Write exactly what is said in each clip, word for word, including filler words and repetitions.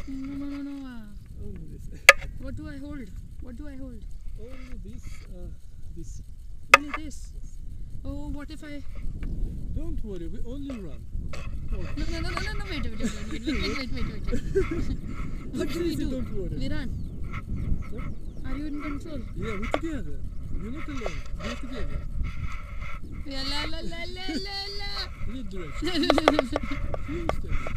No, no, no, no. Uh, Only this. what do I hold? What do I hold? Only this. Uh, this. Only this. Oh, what if I... Don't worry, we only run. Walk. No, no, no, no, no, no, wait, wait, wait, wait, wait, wait, wait, wait, wait. What do we Easy, do? don't worry. We run. What? Are you in control? Yeah, we're together. You're not alone. We're together. Yeah, la la la la la la. In that direction. Few steps.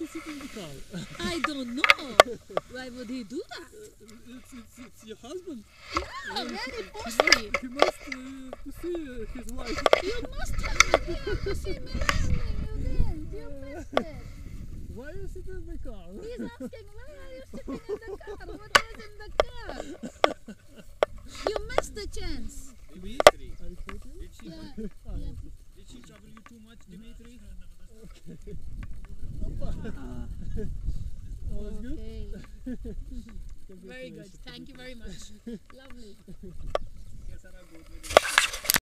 he sitting in the car? I don't know. Why would he do that? It's, it's, it's your husband. Yeah, very He possibly. must, he must uh, to see uh, his wife. You must have been here to see me landing. You didn't. You missed it. Why are you sitting in the car? He's asking, why are you sitting in the car? What is in the car? You missed the chance. Dimitri, Are you taking it? did she, Yeah. Ah, Yeah. did she trouble you too much, Dimitri? Okay. All is good? Okay. Very good. Congratulations. Thank you very much. Lovely. Yes, sir, I go with